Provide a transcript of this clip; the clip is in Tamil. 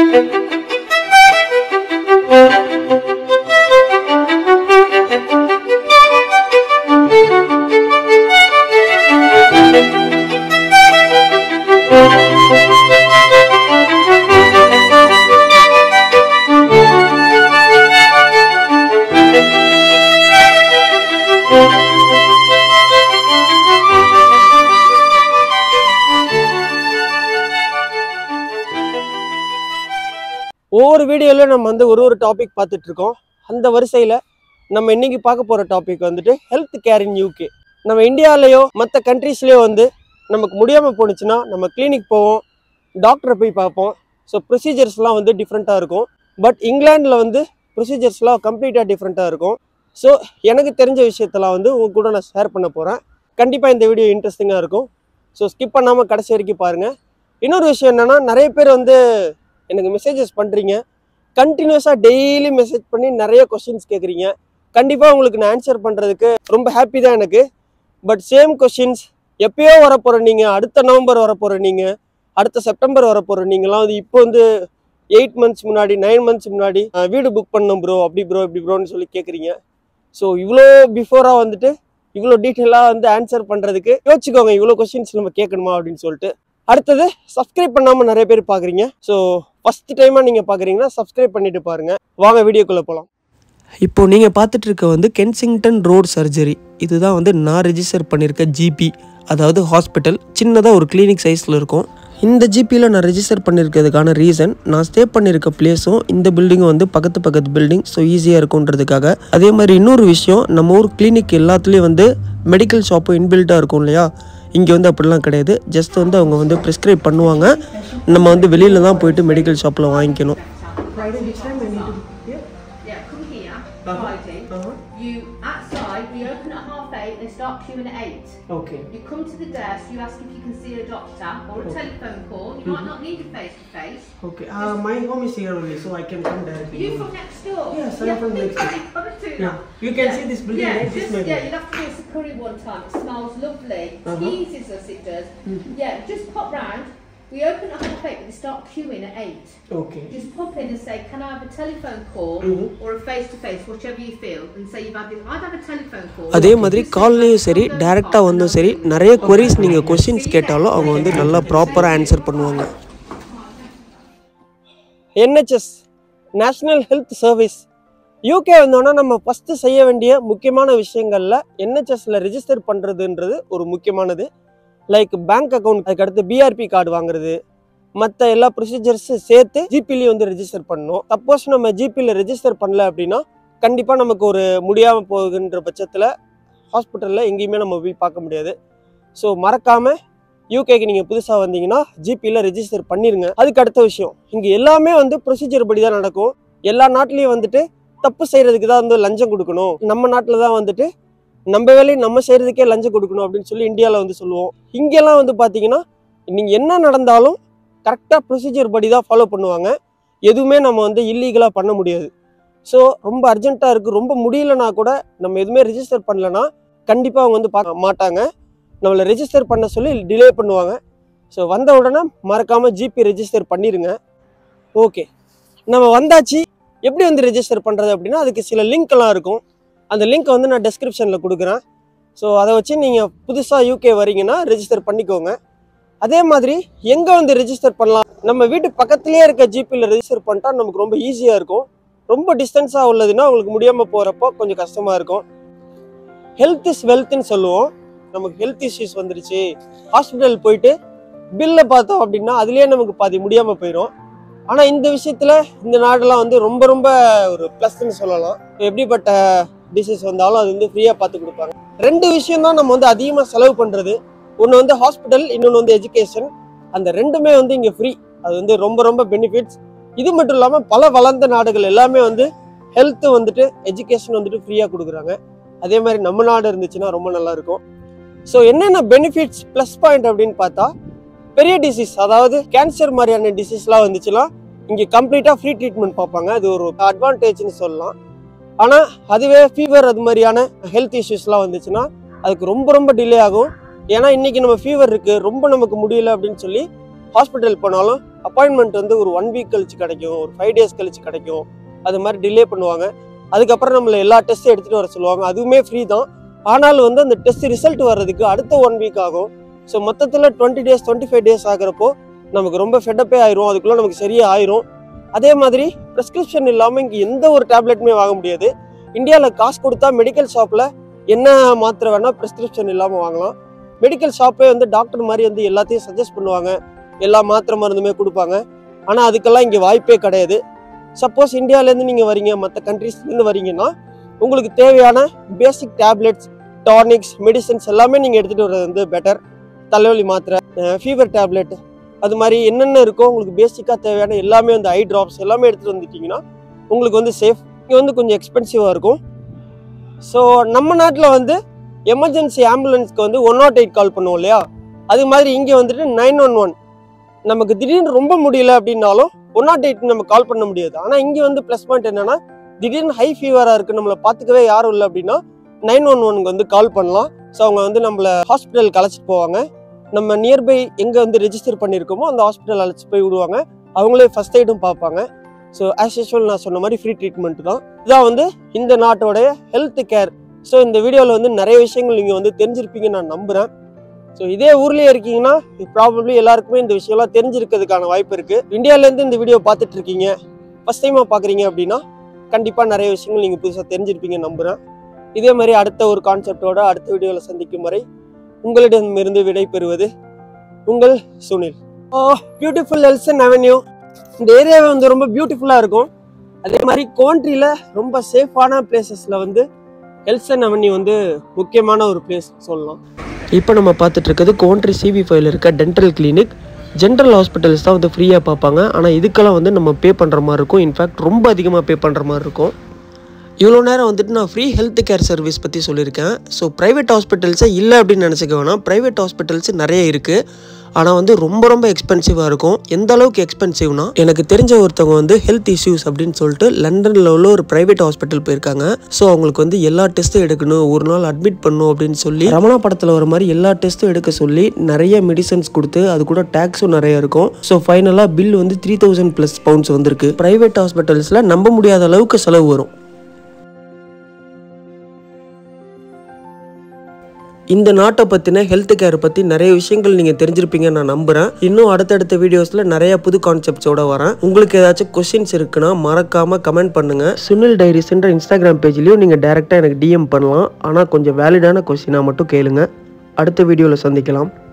ஒவ்வொரு வீடியோல நம்ம வந்து ஒரு டாபிக் பார்த்துட்டு இருக்கோம். அந்த வரிசையில் நம்ம இன்னைக்கு பார்க்க போகிற டாபிக் வந்துட்டு ஹெல்த் கேர் இன் யூகே. நம்ம இந்தியாவிலையோ மற்ற கண்ட்ரீஸ்லேயோ வந்து நமக்கு முடியாமல் போணுச்சுன்னா நம்ம கிளினிக் போவோம், டாக்டரை போய் பார்ப்போம். ஸோ ப்ரொசீஜர்ஸ்லாம் வந்து டிஃப்ரெண்ட்டாக இருக்கும். பட் இங்கிலாண்டில் வந்து ப்ரொசீஜர்ஸ்லாம் கம்ப்ளீட்டாக டிஃப்ரெண்ட்டாக இருக்கும். ஸோ எனக்கு தெரிஞ்ச விஷயத்தெல்லாம் வந்து உங்க கூட நான் ஷேர் பண்ண போகிறேன். கண்டிப்பாக இந்த வீடியோ இன்ட்ரெஸ்டிங்காக இருக்கும். ஸோ ஸ்கிப் பண்ணாமல் கடைசி வரைக்கும் பாருங்கள். இன்னொரு விஷயம் என்னென்னா, நிறைய பேர் வந்து எனக்கு மெசேஜஸ் பண்ணுறீங்க, கண்டினியூஸாக டெய்லி மெசேஜ் பண்ணி நிறைய கொஸ்டின்ஸ் கேட்குறீங்க. கண்டிப்பாக உங்களுக்கு நான் ஆன்சர் பண்ணுறதுக்கு ரொம்ப ஹாப்பி தான் எனக்கு. பட் சேம் கொஸ்டின்ஸ் எப்பயோ வரப்போகிற நீங்கள், அடுத்த நவம்பர் வரப்போகிற நீங்கள், அடுத்த செப்டம்பர் வரப்போகிற நீங்களாம் வந்து இப்போ வந்து 8 months முன்னாடி 9 months முன்னாடி வீடு புக் பண்ணோம் ப்ரோ, அப்படி ப்ரோ இப்படி ப்ரோன்னு சொல்லி கேட்குறீங்க. ஸோ இவ்வளோ பிஃபோராக வந்துட்டு இவ்வளோ டீட்டெயிலாக வந்து ஆன்சர் பண்ணுறதுக்கு யோசிச்சுக்கோங்க, இவ்வளோ கொஸ்டின்ஸ் நம்ம கேட்கணுமா அப்படின்னு சொல்லிட்டு. அடுத்தது, சப்ஸ்கிரைப் பண்ணாமல் நிறைய பேர் பார்க்குறீங்க. ஸோ ஃபஸ்ட் டைமாக நீங்கள் பார்க்குறீங்கன்னா சப்ஸ்கிரைப் பண்ணிவிட்டு பாருங்கள். வாங்க வீடியோக்குள்ளே போகலாம். இப்போது நீங்கள் பார்த்துட்டு இருக்க வந்து கென்சிங்டன் ரோட் சர்ஜரி. இதுதான் வந்து நான் ரெஜிஸ்டர் பண்ணியிருக்க ஜிபி, அதாவது ஹாஸ்பிட்டல். சின்னதாக ஒரு கிளினிக் சைஸில் இருக்கும். இந்த ஜிபியில் நான் ரெஜிஸ்டர் பண்ணியிருக்கிறதுக்கான ரீசன், நான் ஸ்டே பண்ணியிருக்க பிளேஸும் இந்த பில்டிங்கும் வந்து பக்கத்து பில்டிங். ஸோ ஈஸியாக இருக்குன்றதுக்காக. அதே மாதிரி இன்னொரு விஷயம், நம்ம ஊர் கிளினிக் எல்லாத்துலேயும் வந்து மெடிக்கல் ஷாப்பும் இன்பில்ட்டாக இருக்கும் இல்லையா? இங்கே வந்து அப்படிலாம் கிடையாது. ஜஸ்ட் வந்து அவங்க வந்து ப்ரிஸ்கிரைப் பண்ணுவாங்க, நம்ம வந்து வெளியில் தான் போயிட்டு மெடிக்கல் ஷாப்பில் வாங்கிக்கணும். You outside, we open at 8:30, they start queuing at 8. Okay. You come to the desk, you ask if you can see a doctor or a telephone call. You might not need a face-to-face. Okay. My home is here only, so I can come directly. You from next door? Yes, I'm from next door. Yeah. You can see this building, right? Just, you'll have to do a curry one time. It smells lovely. Teases us, it does. Yeah, just pop round. We open at 8:30, but they start queuing at 8. Okay. Just pop in and say, can I have a telephone call or a face-to-face, whichever you feel, and say you've had it. I'd have a telephone call. அதே மாதிரி கால்லையும் சரி, டைரெக்டாக வந்தும் சரி, நிறைய queries நீங்கள் கொஸ்டின்ஸ் கேட்டாலும் அவங்க வந்து நல்லா ப்ராப்பராக ஆன்சர் பண்ணுவாங்க. NHS national health service UK வந்தோன்னா நம்ம ஃபஸ்ட்டு செய்ய வேண்டிய முக்கியமான விஷயங்களில் NHSல ரெஜிஸ்டர் பண்ணுறதுன்றது ஒரு முக்கியமானது. லைக் பேங்க் அக்கௌண்ட், அதுக்கடுத்து பிஆர்பி கார்டு வாங்குறது, மற்ற எல்லா ப்ரொசீஜர்ஸும் சேர்த்து ஜிபிலையும் வந்து ரெஜிஸ்டர் பண்ணணும். சப்போஸ் நம்ம ஜிபியில் ரெஜிஸ்டர் பண்ணல அப்படின்னா கண்டிப்பாக நமக்கு ஒரு முடியாமல் போகுதுன்ற பட்சத்தில் ஹாஸ்பிட்டலில் எங்கேயுமே நம்ம போய் பார்க்க முடியாது. ஸோ மறக்காமல் யூகேக்கு நீங்கள் புதுசாக வந்தீங்கன்னா ஜிபியில் ரெஜிஸ்டர் பண்ணிடுங்க. அதுக்கு அடுத்த விஷயம், இங்கே எல்லாமே வந்து ப்ரொசீஜர் படி தான் நடக்கும். எல்லா நாட்டிலையும் வந்துட்டு தப்பு செய்கிறதுக்கு தான் வந்து லஞ்சம் கொடுக்கணும், நம்ம நாட்டில் தான் வந்துட்டு நம்ம வேலையை நம்ம செய்கிறதுக்கே லஞ்சம் கொடுக்கணும் அப்படின்னு சொல்லி இந்தியாவில் வந்து சொல்லுவோம். இங்கெல்லாம் வந்து பார்த்தீங்கன்னா நீங்கள் என்ன நடந்தாலும் கரெக்டாக ப்ரொசீஜர் படி தான் ஃபாலோ பண்ணுவாங்க. எதுவுமே நம்ம வந்து இல்லீகலாக பண்ண முடியாது. ஸோ ரொம்ப அர்ஜென்ட்டாக இருக்குது, ரொம்ப முடியலனா கூட நம்ம எதுவுமே ரெஜிஸ்டர் பண்ணலன்னா கண்டிப்பாக அவங்க வந்து பார்க்க மாட்டாங்க, நம்மளை ரெஜிஸ்டர் பண்ண சொல்லி டிலே பண்ணுவாங்க. ஸோ வந்த உடனே மறக்காமல் ஜிபி ரெஜிஸ்டர் பண்ணிடுங்க. ஓகே, நம்ம வந்தாச்சு. எப்படி வந்து ரெஜிஸ்டர் பண்ணுறது அப்படின்னா, அதுக்கு சில லிங்க்லாம் இருக்கும். அந்த லிங்க்கை வந்து நான் டெஸ்கிரிப்ஷனில் கொடுக்குறேன். ஸோ அதை வச்சு நீங்கள் புதுசாக யூகே வரீங்கன்னா ரெஜிஸ்டர் பண்ணிக்கோங்க. அதே மாதிரி எங்கே வந்து ரெஜிஸ்டர் பண்ணலாம், நம்ம வீட்டு பக்கத்துலேயே இருக்க ஜிபியில் ரெஜிஸ்டர் பண்ணிட்டா நமக்கு ரொம்ப ஈஸியாக இருக்கும். ரொம்ப டிஸ்டன்ஸாக உள்ளதுன்னா உங்களுக்கு முடியாமல் போகிறப்போ கொஞ்சம் கஷ்டமாக இருக்கும். ஹெல்த் இஸ் வெல்த்ன்னு சொல்லுவோம். நமக்கு ஹெல்த் இஷ்யூஸ் வந்துருச்சு, ஹாஸ்பிட்டல் போயிட்டு பில்லை பார்த்தோம் அப்படின்னா அதுலேயே நமக்கு பாதி முடியாமல் போயிடும். ஆனால் இந்த விஷயத்தில் இந்த நாடெல்லாம் வந்து ரொம்ப ரொம்ப ஒரு ப்ளஸ்ன்னு சொல்லலாம். எப்படிப்பட்ட டிசீஸ் வந்தாலும் அது வந்து ஃப்ரீயாக பார்த்து கொடுப்பாங்க. 2 விஷயம் தான் நம்ம வந்து அதிகமாக செலவு பண்ணுறது. ஒன்று வந்து ஹாஸ்பிட்டல், இன்னொன்று வந்து எஜுகேஷன். அந்த 2மே வந்து இங்கே ஃப்ரீ. அது வந்து ரொம்ப ரொம்ப பெனிஃபிட்ஸ். இது மட்டும் இல்லாமல் பல வளர்ந்த நாடுகள் எல்லாமே வந்து ஹெல்த்து வந்துட்டு எஜுகேஷன் வந்துட்டு ஃப்ரீயாக கொடுக்குறாங்க. அதே மாதிரி நம்ம நாடு இருந்துச்சுன்னா ரொம்ப நல்லாயிருக்கும். ஸோ என்னென்ன பெனிஃபிட்ஸ் ப்ளஸ் பாயிண்ட் அப்படின்னு பார்த்தா, பெரிய டிசீஸ் அதாவது கேன்சர் மாதிரியான டிசீஸ்லாம் வந்துச்சுன்னா இங்கே கம்ப்ளீட்டாக ஃப்ரீ ட்ரீட்மெண்ட் பார்ப்பாங்க. அது ஒரு அட்வான்டேஜ்னு சொல்லலாம். ஆனால் அதுவே ஃபீவர் அது மாதிரியான ஹெல்த் இஷ்யூஸ்லாம் வந்துச்சுன்னா அதுக்கு ரொம்ப ரொம்ப டிலே ஆகும். ஏன்னா இன்றைக்கி நம்ம ஃபீவர் இருக்குது, ரொம்ப நமக்கு முடியல அப்படின்னு சொல்லி ஹாஸ்பிட்டல் போனாலும் அப்பாயின்மெண்ட் வந்து ஒரு 1 வீக் கழிச்சு கிடைக்கும், ஒரு 5 டேஸ் கழிச்சு கிடைக்கும், அது மாதிரி டிலே பண்ணுவாங்க. அதுக்கப்புறம் நம்மளை எல்லா டெஸ்ட்டும் எடுத்துகிட்டு வர சொல்லுவாங்க. அதுவுமே ஃப்ரீ தான். ஆனாலும் வந்து அந்த டெஸ்ட் ரிசல்ட் வர்றதுக்கு அடுத்த 1 வீக் ஆகும். ஸோ மொத்தத்தில் 20 டேஸ் 25 டேஸ் ஆகிறப்போ நமக்கு ரொம்ப ஃபெட்டப்பே ஆயிரும். அதுக்குள்ளே நமக்கு சரியாக ஆயிரும். அதே மாதிரி ப்ரெஸ்கிரிப்ஷன் இல்லாமல் இங்கே எந்த ஒரு டேப்லெட்டுமே வாங்க முடியாது. இந்தியாவில் காசு கொடுத்தா மெடிக்கல் ஷாப்பில் என்ன மாத்திரை வேணால் ப்ரெஸ்கிரிப்ஷன் இல்லாமல் வாங்கலாம். மெடிக்கல் ஷாப்பே வந்து டாக்டர் மாதிரி வந்து எல்லாத்தையும் சஜஸ்ட் பண்ணுவாங்க, எல்லா மாத்திரை மருந்துமே கொடுப்பாங்க. ஆனால் அதுக்கெல்லாம் இங்கே வாய்ப்பே கிடையாது. சப்போஸ் இந்தியாவிலேருந்து நீங்கள் வரீங்க, மற்ற கண்ட்ரீஸ்லேருந்து வரீங்கன்னா உங்களுக்கு தேவையான பேசிக் டேப்லெட்ஸ், டானிக்ஸ், மெடிசன்ஸ் எல்லாமே நீங்கள் எடுத்துகிட்டு வர்றது வந்து பெட்டர். தலைவலி மாத்திரை, ஃபீவர் டேப்லெட், அது மாதிரி என்னென்ன இருக்கோ உங்களுக்கு பேசிக்காக தேவையான எல்லாமே வந்து ஐ ட்ராப்ஸ் எல்லாமே எடுத்துகிட்டு வந்துட்டிங்கன்னா உங்களுக்கு வந்து சேஃப். இங்கே வந்து கொஞ்சம் எக்ஸ்பென்சிவாக இருக்கும். ஸோ நம்ம நாட்டில் வந்து எமர்ஜென்சி ஆம்புலன்ஸ்க்கு வந்து 108 கால் பண்ணுவோம் இல்லையா, அது மாதிரி இங்கே வந்துட்டு 911. நமக்கு திடீர்னு ரொம்ப முடியல அப்படின்னாலும் 108 நம்ம கால் பண்ண முடியாது. ஆனால் இங்கே வந்து ப்ளஸ் பாயிண்ட் என்னன்னா, திடீர்னு ஹை ஃபீவராக இருக்குது, நம்மளை பார்த்துக்கவே யாரும் இல்லை அப்படின்னா 911க்கு வந்து கால் பண்ணலாம். ஸோ அவங்க வந்து நம்மளை ஹாஸ்பிட்டலுக்கு அழைச்சிட்டு போவாங்க. நம்ம நியர்பை எங்கே வந்து ரெஜிஸ்டர் பண்ணியிருக்கோமோ அந்த ஹாஸ்பிட்டல் அழைச்சிட்டு போய் விடுவாங்க. அவங்களே ஃபர்ஸ்ட் எய்டும் பார்ப்பாங்க. ஸோ ஆஸ் யூஷுவல் நான் சொன்ன மாதிரி ஃப்ரீ ட்ரீட்மெண்ட் தான். இதான் வந்து இந்த நாட்டோடைய ஹெல்த் கேர். ஸோ இந்த வீடியோவில் வந்து நிறைய விஷயங்கள் நீங்கள் வந்து தெரிஞ்சிருப்பீங்கன்னு நான் நம்புகிறேன். ஸோ இதே ஊர்லேயே இருக்கீங்கன்னா ப்ராபப்ளி எல்லாருக்குமே இந்த விஷயம்லாம் தெரிஞ்சிருக்கிறதுக்கான வாய்ப்பு இருக்குது. இந்தியாவிலேருந்து இந்த வீடியோ பார்த்துட்டு இருக்கீங்க, ஃபர்ஸ்ட் டைமாக பார்க்குறீங்க அப்படின்னா கண்டிப்பாக நிறைய விஷயங்கள் நீங்கள் புதுசாக தெரிஞ்சிருப்பீங்கன்னு நம்புகிறேன். இதே மாதிரி அடுத்த ஒரு கான்செப்டோட அடுத்த வீடியோவில் சந்திக்கும் வரை உங்களிடமிருந்து விடை பெறுவது உங்கள் சுனில். Beautiful எல்சன் avenue. இந்த ஏரியாவை வந்து ரொம்ப பியூட்டிஃபுல்லாக இருக்கும். அதே மாதிரி கோண்ட்ரியில் ரொம்ப சேஃபான பிளேசஸில் வந்து எல்சன் அவென்யூ வந்து முக்கியமான ஒரு பிளேஸ் சொல்லலாம். இப்போ நம்ம பார்த்துட்டு இருக்கிறது கோண்ட்ரி CV5ல இருக்க டென்டல் கிளினிக். ஜென்ரல் ஹாஸ்பிட்டல்ஸ் தான் வந்து ஃப்ரீயாக பார்ப்பாங்க. ஆனால் இதுக்கெல்லாம் வந்து நம்ம பே பண்ணுற மாதிரி இருக்கும். இன்ஃபேக்ட் ரொம்ப அதிகமாக பே பண்ணுற மாதிரி இருக்கும். இவ்வளோ நேரம் வந்துட்டு நான் ஃப்ரீ ஹெல்த் கேர் சர்வீஸ் பற்றி சொல்லியிருக்கேன். ஸோ ப்ரைவேட் ஹாஸ்பிட்டல்ஸே இல்லை அப்படின்னு நினச்சிக்க வேணாம். ப்ரைவேட் ஹாஸ்பிட்டல்ஸ் நிறைய இருக்குது. ஆனால் வந்து ரொம்ப ரொம்ப எக்ஸ்பென்சிவாக இருக்கும். எந்த அளவுக்கு எக்ஸ்பென்சிவ்னா, எனக்கு தெரிஞ்ச ஒருத்தவங்க வந்து ஹெல்த் இஷ்யூஸ் அப்படின்னு சொல்லிட்டு லண்டனில் உள்ள ஒரு ப்ரைவேட் ஹாஸ்பிட்டல் போயிருக்காங்க. ஸோ அவங்களுக்கு வந்து எல்லா டெஸ்ட்டும் எடுக்கணும், ஒரு நாள் அட்மிட் பண்ணணும் அப்படின்னு சொல்லி ரமணா படத்தில் வர மாதிரி எல்லா டெஸ்ட்டும் எடுக்க சொல்லி நிறைய மெடிசன்ஸ் கொடுத்து அது கூட டேக்ஸும் நிறைய இருக்கும். ஸோ ஃபைனலாக பில் வந்து 3000+ பவுண்ட்ஸ் வந்திருக்கு. ப்ரைவேட் ஹாஸ்பிட்டல்ஸில் நம்ப முடியாத அளவுக்கு செலவு வரும். இந்த நாட்டை பற்றின ஹெல்த் கேர் பற்றி நிறைய விஷயங்கள் நீங்கள் தெரிஞ்சிருப்பீங்கன்னு நான் நம்புகிறேன். இன்னும் அடுத்தடுத்த வீடியோஸில் நிறைய புது கான்செப்ட்ஸோட வரேன். உங்களுக்கு ஏதாச்சும் கொஸ்டின்ஸ் இருக்குன்னா மறக்காமல் கமெண்ட் பண்ணுங்கள். சுனில் டைரிஸ்ன்ற இன்ஸ்டாகிராம் பேஜ்லேயும் நீங்கள் டேரெக்டாக எனக்கு DM பண்ணலாம். ஆனால் கொஞ்சம் வேலிடான கொஸ்டினாக மட்டும் கேளுங்க. அடுத்த வீடியோவில் சந்திக்கலாம்.